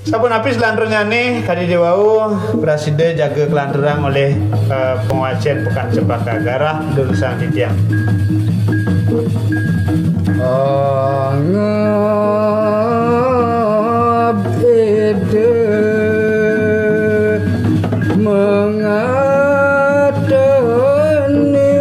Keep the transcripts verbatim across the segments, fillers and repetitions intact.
Sabun apis lanturnya nih kadi dewau presiden jaga kelanturan oleh uh, penguacian pekan Cempaka Garah Dulu Sang Titiang. Angabede mengadani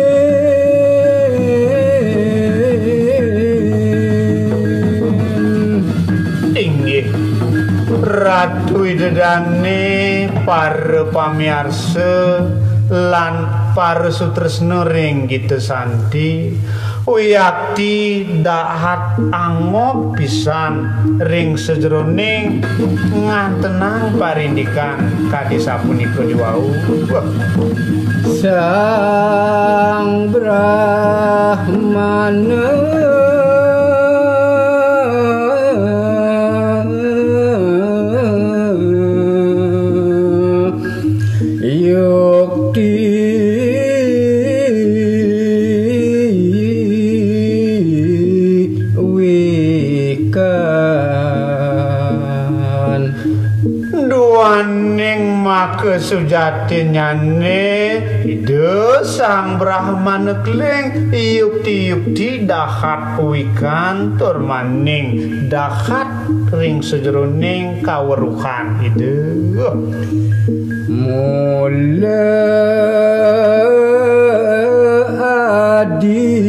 inggih Ratu Idedane para pamiarsa lan para sutresna ring kita sandi wiyakti dahat angop pisan ring sejroning ngantenang parindikan kadi sapunika diwau Sang Brahmana kesujati nyane ide Sang Brahmana kling yukti-yukti dahat wikan tur maning dahat ring sejroning kaweruhan ide mula adi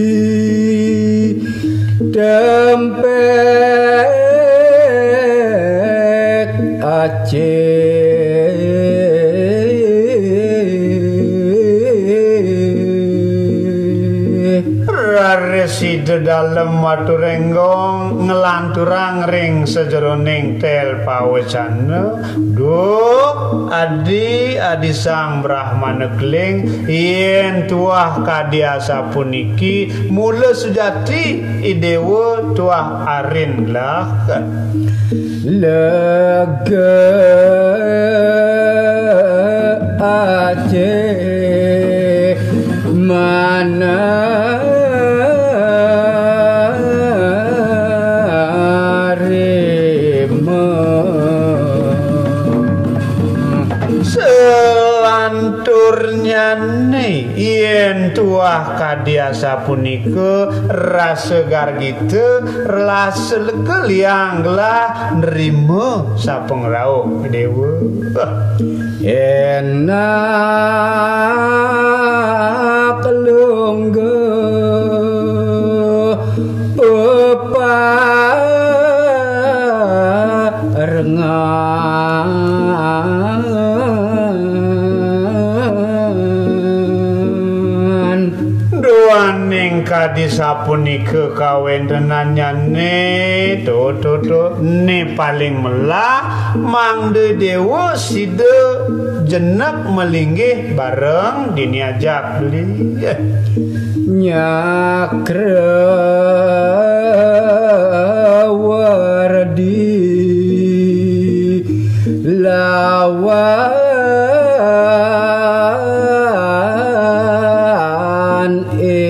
dempek Aceh si de dalem watu renggong ngelanturang ring sejroning tel pawecana duk adi adi Sang Brahmana kling yen tuah kadiasa puniki mula sejati idewa tuah arin lah lega Aceh mana yen tuah kadiasa punika rasa gargite rasa legel yang lah nerima sapengrauh dewa enak lungguh peparengan kadi sapunika kawentenannya ne to to to ne paling melah mangde dewa sida jenak melinggih bareng diniajak beli Nyakrawardi lawan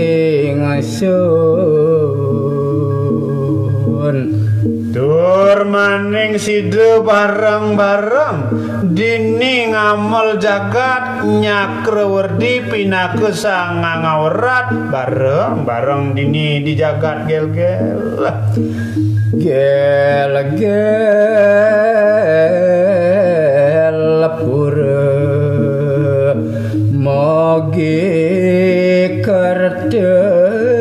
tur maning sida bareng-bareng dini ngamal jagat Nyakrawardi pinaka sang ngawrat bareng-bareng dini di jagat gel-gel gel-gel pura mogi kerja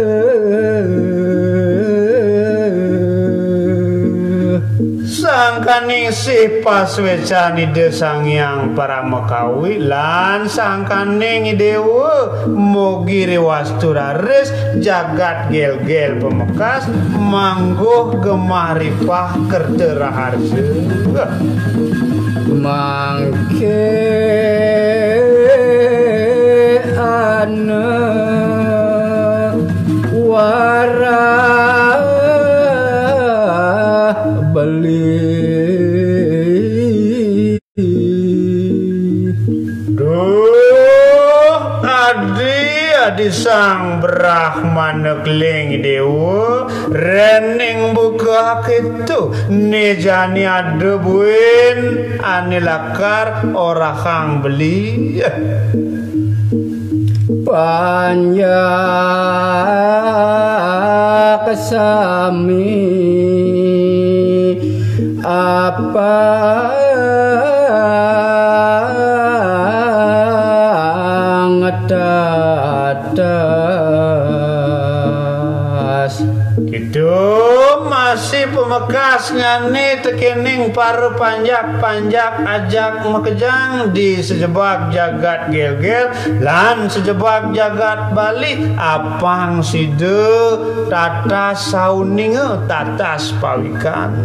sangkaning sih paswecani de Sangyang Paramekawi lan sangkaning dewa mugi rewastu raris jagat gel-gel pemekas mangguh gemaripah kerja raharja mangke ana wara beli duh adi adi Sang Brahmana keling dewa rening buka itu nejani ada buin anilakar ora kang beli panya kesami apa ngetatas gitu masih pemekas ngani tekening paru panjak-panjak ajak mekejang di sejebak jagat gel-gel lan sejebak jagat Bali apang side tata sauninge tatas pawikan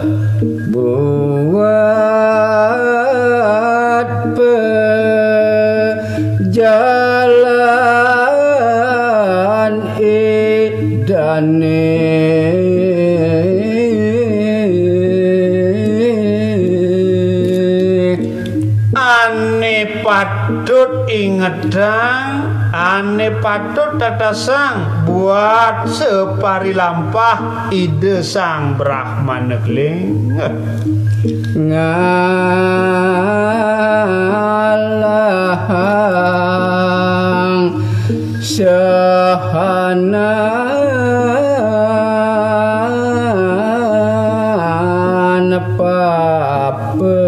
buat pejalan edane ane patut ingedang ane patut tatasang buat separi lampah ide Sang Brahmana keling ngalang sehana apa-apa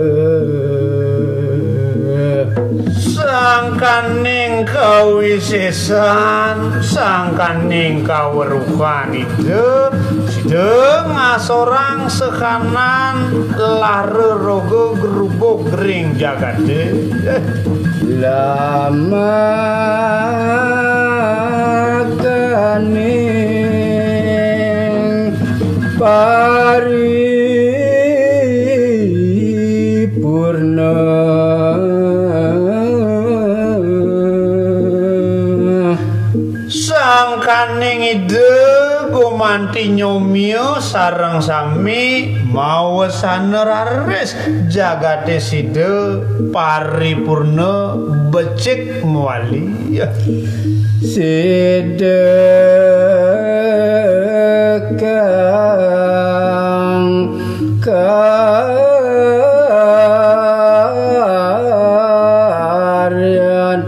sangkaning kawisesan sangkaning kaweruhan itu sida ngasorang sekanan lare rogo gerubuk gering jagade lama kaning paripurna sangkaning ide gumanti nyomio sareng sami mawasana rares jagate side paripurna becik muali side kang karyan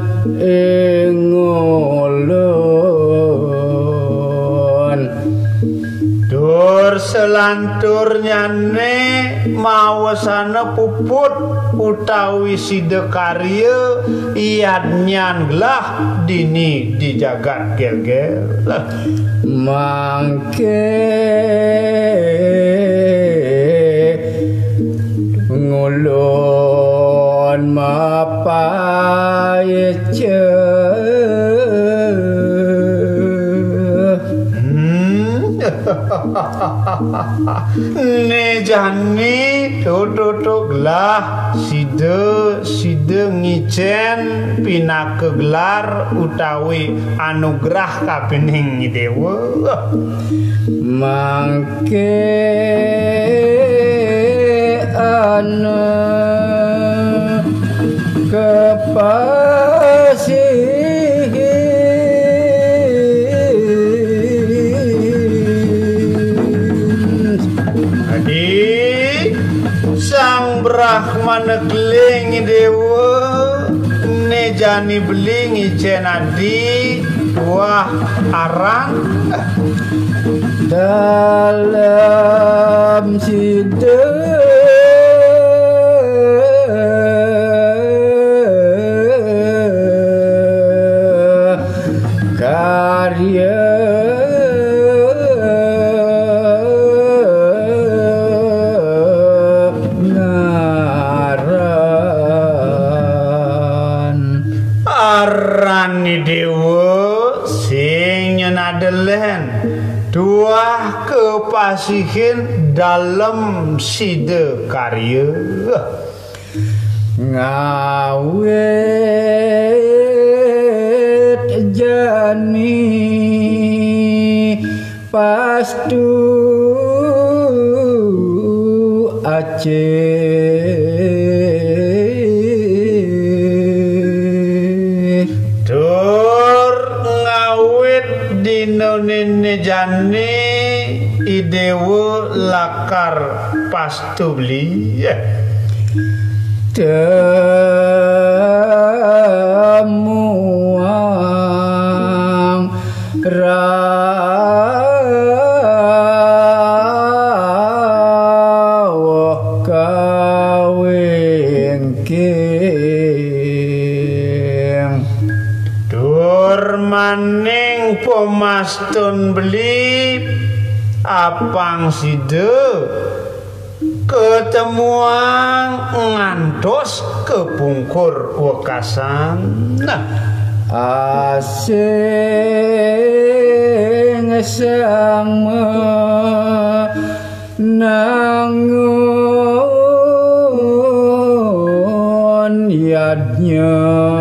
engolon dur selanturnya ne mawasana puput utawi side karya iadnyan gelah dini di jagat gel-gel mangke ngulon mapai ce ne jani tututuk lah side side ngicen pinake gelar utawi anugerah kapening dewa mangke ana kepasih Sang Brahmana keling dewa nejani beling icenadi wah arang dalam side karya arani dewa sing nyenadelen dua kepasihin dalam side karya ngawet jani pastu Aceh tur mejane idewo lakar pastu beli temuang rawuh kawingking dur maning pemastun beli apang side ketemuan ngantos kepungkur wekasan nah asing sang menangun yadnya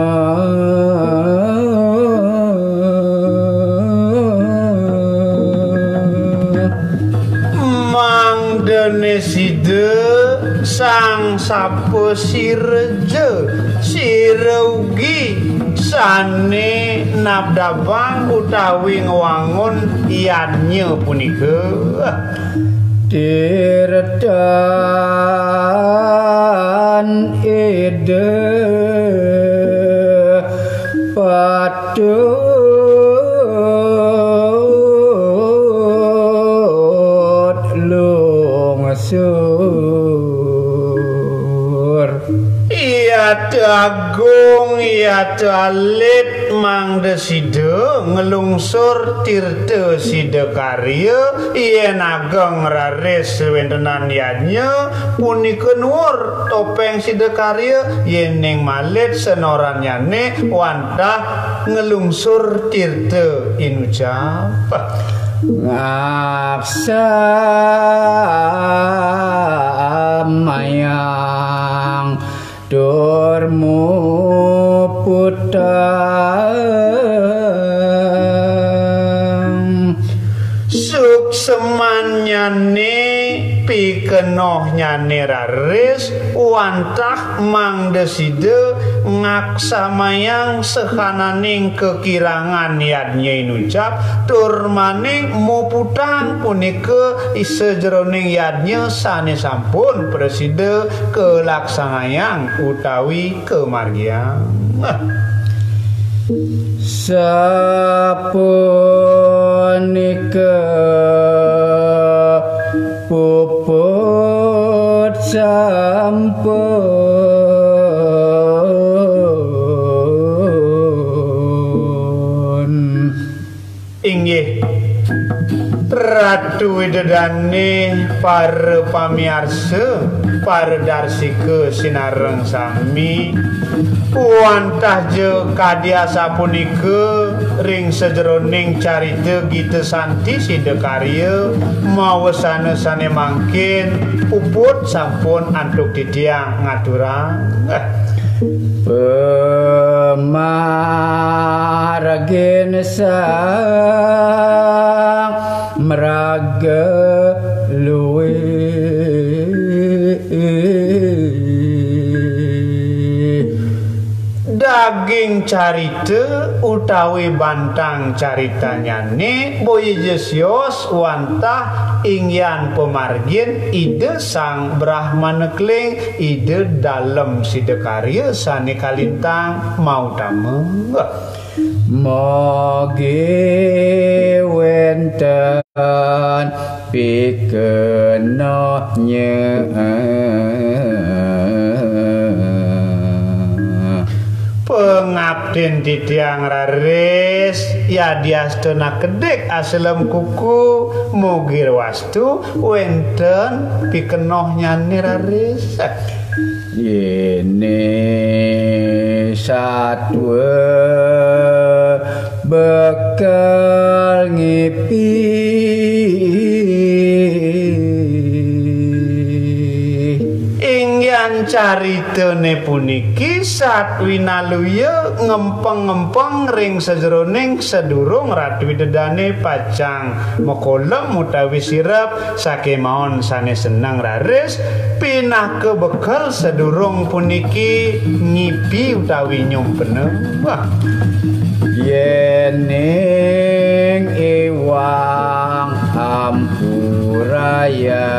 Deneside sang sapo sireje sireugi sane nabdabang utawi ngwangun iadnya punika diredan ide patut sur iya agung iya alit mang deside ngelungsur tirte side karya iya ageng raris wentenan yanya punika nuwur topeng side karya yening malit senoranyane wantah ngelungsur tirte inucap ngaksa mayang durmu putang suk semanyane pikenoh nyane raris wantah mang deside ngaksa mayang sekananing kekirangan yadnya inucap tur maning muputang punika isejroning yadnya sane sampun preside kelaksanayang utawi kemargiang sapunika puput sampun inggih Ratu Widodane para pamiarsa para darsika sinareng sami wantah je kadya sapunika ring sejroning carita Gita Santi sida karya mawa sanesane mangkin puput sampun antuk titiang ngaturang pemargin sang meraga luwe daging carita utawi bantang caritanya ne boy jesios wantah ingyan pemargin ide sang Brahmana kling ide dalam sida karya sane kalintang mau tamu mogi wenten pikenohnya pengabden titiang raris ya diastana kedek aslem kuku mugir wastu wenten pikenohnya raris ini satwa bekal ngipi Yan caritane puniki sat winaluya ngempeng-ngempeng ring sajroning sedurung Ratu Widodane pacang mekolem utawi sirep sakemawon sanes seneng raris pinah ke bekal sedurung puniki ngipi utawi nyumpene. Wah, yening iwang ampuraya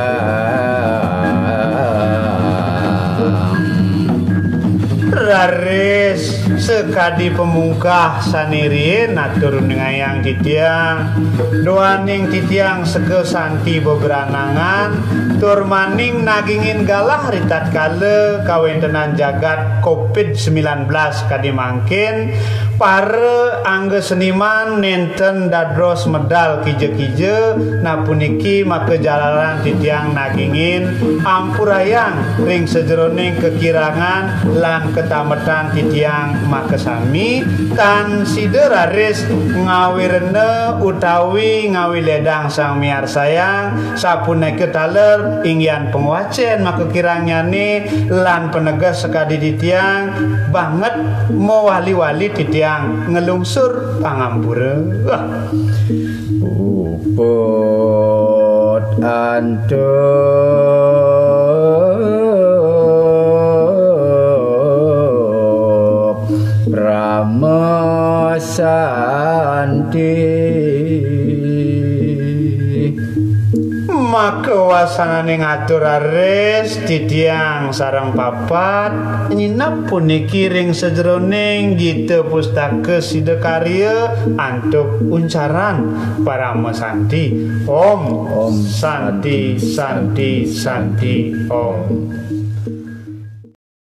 raris sekadi pemungkah sanirien atur nengayang titiang doaning titiang seke santi beberanangan tur maning nagingin galah ritat kale kawentenan jagat covid sembilan belas kadi mangkin para angge seniman nenten dadros medal kije-kije napuniki maka jalaran titiang nagingin ampurayang ring sejroning kekirangan lan ketametan titiang makesami kan sideraris ngawirene utawi ngawi ledang sang miar sayang sapuneke taler ingyan penguacen maka kirangnyane lan penegas sekadi titiang banget mewali-wali titiang ngelungsur pangampura. Wah, uput antup Ramasanti maka wasanane ngatur aris titiang sarang papat nyinap puniki ring sejroning gitu pustaka sidekarya antuk uncaran para mesanti Om Om Santi Santi Santi Om.